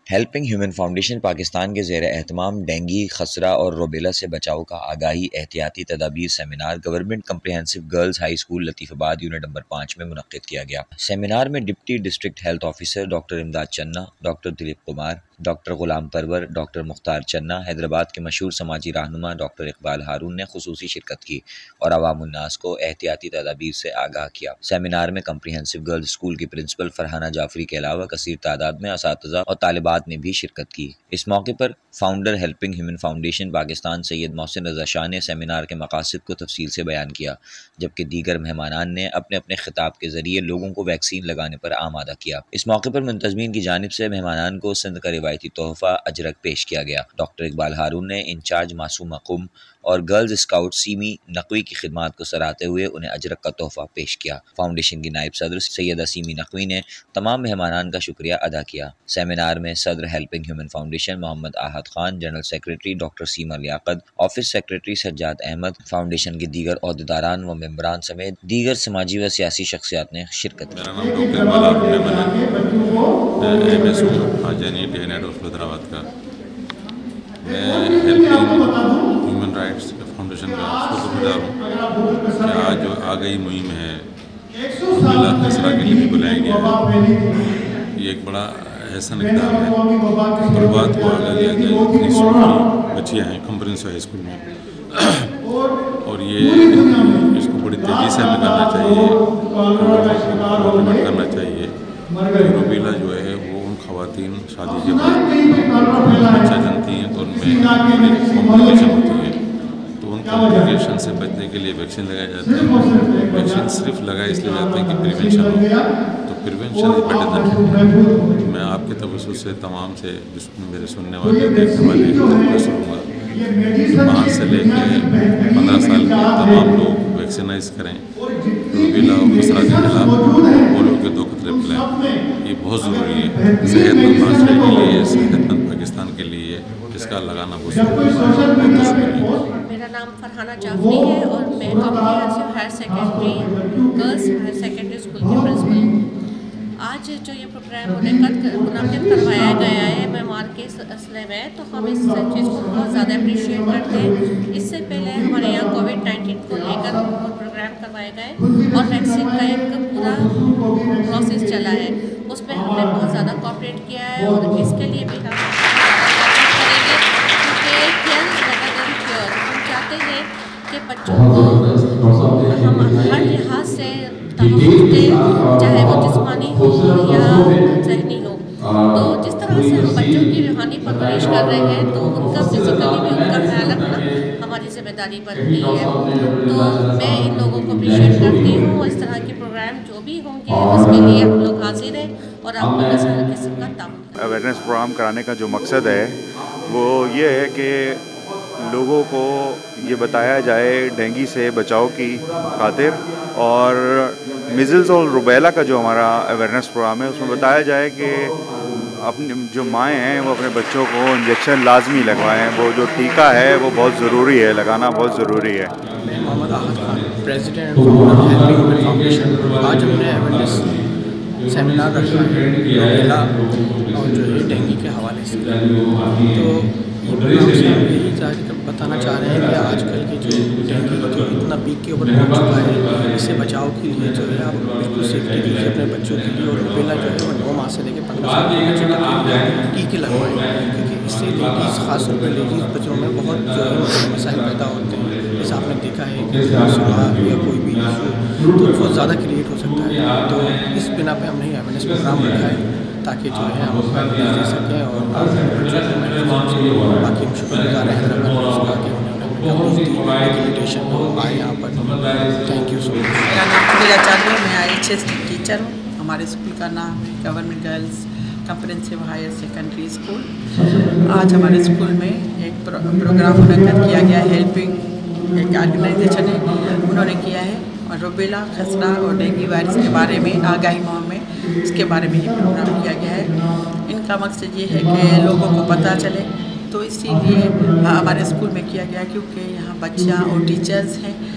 Helping human foundation Pakistan کے زیر اہتمام ڈینگی، خسرہ اور روبیلا سے بچاؤ کا آگاہی احتیاطی تدابیر seminar government comprehensive girls high school Latifabad unit number 5 میں منعقد کیا گیا۔ سیمینار میں deputy district health officer doctor Imdad Channa, doctor Dileep Kumar, doctor Ghulam Parwar, doctor مختار چنہ، حیدرآباد کے مشہور سماجی رہنما ڈاکٹر اقبال ہارون نے خصوصی شرکت کی اور عوام الناس کو احتیاطی تدابیر سے آگاہ کیا۔ سیمینار میں کمپریہنسو گرلز اسکول کی پرنسپل فرحانہ جعفری کے علاوہ کثیر تعداد میں اساتذہ اور طالبات نے بھی شرکت کی۔ اس موقع پر founder helping human foundation Pakistan Syed Mohsin Raza Shah نے سیمینار کے مقاصد کو تفصیل سے بیان کیا، جبکہ دیگر مہمانان نے اپنے اپنے خطاب کے ذریعے لوگوں کو ویکسین لگانے پر آمادہ کیا۔ اس موقع پر منتظمین کی جانب سے مہمانان کو سندھ کا روایتی تحفہ اجرک پیش کیا گیا۔ ڈاکٹر اقبال ہارون نے انچارج معصومہ قم اور گرلز اسکاؤٹ سیمی نقوی کی خدمات کو سراہتے ہوئے انہیں اجرک کا تحفہ پیش کیا۔ فاؤنڈیشن کی نائب صدر سیدہ سیمی نقوی نے تمام مہمانان کا شکریہ ادا کیا۔ سیمینار میں صدر helping human foundation Muhammad Ahad Khan, general secretary doctor Seema Liaquat, office secretary Sajjad Ahmed, foundation کے دیگر عہدیداران و ممبران سمیت دیگر سماجی و سیاسی شخصیات نے شرکت کی۔ میرا نام ڈاکٹر اقبال ہارون ہے، میں ایم ایس ہوں Hajani day night of Hyderabad کا۔ میں ہیلپنگ ہیومن رائٹس فاؤنڈیشن کا شکر گزار ہوں کہ آج جو آگاہی مہم ہے روبیلا خسرہ کے لیے بھی بلایا گیا ہے۔ یہ ایک بڑا احسن اقدام ہے، طلبات کو آگاہ کیا گیا اتنی اسکول کی بچیاں ہیں کمپریہنسو ہائی اسکول میں، اور یہ اس کو بڑی تیزی سے ہمیں کرنا چاہیے، امپلیمنٹ کرنا چاہیے۔ روبیلا جو ہے وہ ان خواتین شادی کے بعد بچہ جنتی ہیں تو ان میں کمپلیکیشن ہوتی ہے، تو ان کمپلیکیشن سے بچنے کے لیے ویکسین لگایا جاتا ہے۔ ویکسین صرف لگائے اس لیے جاتے ہیں کہ پریونشن ہو، تو prevention is better than treatment. میں آپ کے توسط سے تمام سے جس میرے سننے والے دیکھنے والے ریکویسٹ کروں گا 5 سے لے کے 15 سال کے تمام لوگ ویکسینائز کریں، روبیلا اور خسرہ کے خلاف پولیو کے 2 قطرے پلائیں۔ یہ بہت ضروری ہے صحت مند معاشرے کے لیے، صحت مند پاکستان کے لیے اس کا لگانا بہت ضروری ہے۔ بہت شکریہ۔ میرا نام فرحانہ جعفری ہے اور میں comprehensive higher secondary girls higher secondary school کی پرنسپل ہوں۔ آج جو یہ پروگرام منعقد کروایا گیا ہے بیمار کے سلسلے میں، تو ہم اس چیز کو بہت زیادہ اپریشیٹ کرتے ہیں۔ اس سے پہلے ہمارے یہاں کووڈ-19 کو لے کر پروگرام کروائے گئے اور ویکسین کا ایک پورا پروسیس چلا ہے، اس میں ہم نے بہت زیادہ کوآپریٹ کیا ہے، اور اس کے لیے بھی ہم کریں گے کیونکہ care is better than cure. ہم چاہتے ہیں کہ بچوں کو ہم ہر لحاظ سے تحفظ دیں، چاہے وہ جسمانی ہو یا ذہنی ہو۔ تو جس طرح سے ہم بچوں کی روحانی پرورش کر رہے ہیں، تو ان کا فزیکلی بھی ان کا خیال رکھنا ہماری ذمہ داری بنتی ہے۔ تو میں ان لوگوں کو اپریشیٹ کرتی ہوں، اس طرح کے پروگرام جو بھی ہوں گے اس کے لیے ہم لوگ حاضر ہیں اور آپ لوگوں سے ہر قسم کا تعاون کریں۔ اویئرنیس پروگرام کرانے کا جو مقصد ہے وہ یہ ہے کہ لوگوں کو یہ بتایا جائے ڈینگی سے بچاؤ کی خاطر، اور میزلز اور روبیلا کا جو ہمارا اویئرنیس پروگرام ہے اس میں بتایا جائے کہ اپنی جو مائیں ہیں وہ اپنے بچوں کو انجیکشن لازمی لگوائیں، وہ جو ٹیکہ ہے وہ بہت ضروری ہے، لگانا بہت ضروری ہے۔ میں Muhammad Ahad Khan, president founder helping human foundation. آج ہم نے اویئرنیس سیمینار رکھا ہے روبیلا اور جو ہے ڈینگی کے حوالے سے، تو یہی بتانا چاہ رہے ہیں کہ آج کل کے جو ڈینگی جو اتنا پیک کے اوپر پہنچ چکا ہے، اس سے بچاؤ کے لیے جو ہے آپ بالکل سیفٹی دیجیے اپنے بچوں کے لیے، اور روبیلا جو ہے وہ 9 ماہ سے لے کے 15 سال کے بچے تک ٹیکے لگوائیں، کیونکہ اس سے لیڈیز، خاص طور پہ لیڈیز بچوں میں بہت جو ہے مسائل پیدا ہوتے ہیں، جیسے آپ نے دیکھا ہے کہ سوراخ یا کوئی بھی ایشو تو بہت زیادہ کریٹ ہو سکتا ہے۔ تو اس بنا پہ ہم نے اویئرنیس پروگرام رکھا ہے تاکہ جو ہے ہم اویئرنیس دے سکیں، اور باقی ہم شکر گزار ہیں حیدرآباد کا کہ انویٹیشن آئے یہاں پر۔ تھینک یو سو مچ۔ میرا نام میرا چالو، میں IHS کی ٹیچر ہوں۔ ہمارے اسکول کا نام ہے government girls comprehensive higher secondary school. آج ہمارے اسکول میں ایک پروگرام منعقد کیا گیا، ہیلپنگ ایک آرگنائزیشن ہے انہوں نے کیا ہے، اور روبیلا، خسرہ اور ڈینگی وائرس کے بارے میں آگاہی مہم میں اس کے بارے میں یہ پروگرام کیا گیا ہے۔ ان کا مقصد یہ ہے کہ لوگوں کو پتہ چلے، تو اسی لیے ہمارے اسکول میں کیا گیا، کیونکہ یہاں بچیاں اور ٹیچرز ہیں،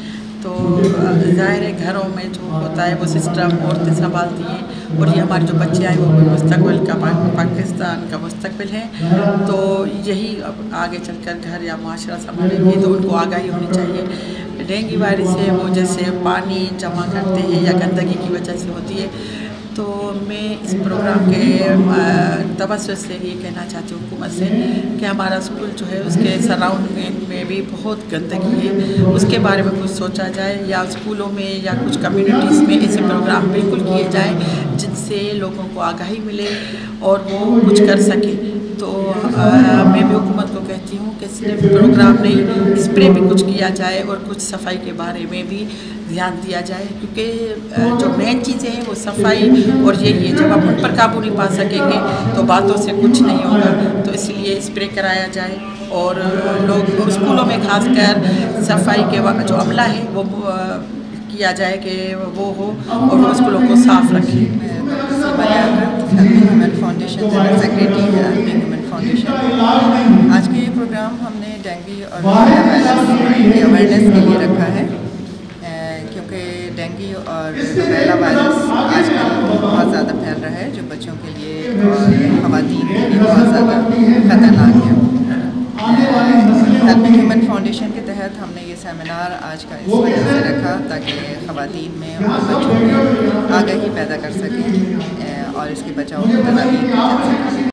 तो ज़ाहिर है घरों में जो होता है वो सिस्टम औरतें संभालती हैं और ये हमारे जो बच्चे आए वो मुस्तकबिल का पाकिस्तान का मुस्तकबिल है। तो यही अब आगे चलकर घर या माशरा संभालेंगे तो उनको आगाही होनी चाहिए। डेंगू वायरस है वो जैसे पानी जमा करते हैं या गंदगी की वजह से होती है। तो मैं इस प्रोग्राम के तवज्जो से ये कहना चाहती हूँ हुकूमत से कि हमारा स्कूल जो है उसके सराउंडिंग में भी बहुत गंदगी है, उसके बारे में कुछ सोचा जाए या स्कूलों में या कुछ कम्युनिटीज़ में ऐसे प्रोग्राम बिल्कुल किए जाएं जिनसे लोगों को आगाही मिले और वो कुछ कर सकें। तो मैं भी हुकूमत को कहती हूँ कि सिर्फ प्रोग्राम नहीं, इस पर भी कुछ किया जाए और कुछ सफाई के बारे में भी ध्यान दिया जाए, क्योंकि जो मेन चीज़ें हैं वो सफाई और यही है। जब आप उन पर काबू नहीं पा सकेंगे तो बातों से कुछ नहीं होगा। तो इसलिए स्प्रे कराया जाए और लोग स्कूलों में खासकर सफाई के जो अमला है वो किया जाए कि वो हो और वो स्कूलों को साफ रखें। Human foundation general secretary human foundation. आज के ये प्रोग्राम हमने डेंगू और अवेयरनेस के लिए रखा है, क्योंकि डेंगू और रूबेला वायरस आजकल बहुत ज़्यादा फैल रहा है, जो बच्चों के लिए और ख़वातीन के लिए बहुत ज़्यादा ख़तरनाक है। हेल्पिंग ह्यूमन फाउंडेशन के तहत हमने ये सेमिनार आज का इस वजह से रखा ताकि ख़वातीन में और बच्चों में आगाही पैदा कर सकें और इसके बचाव की तदाबीर की जा सके।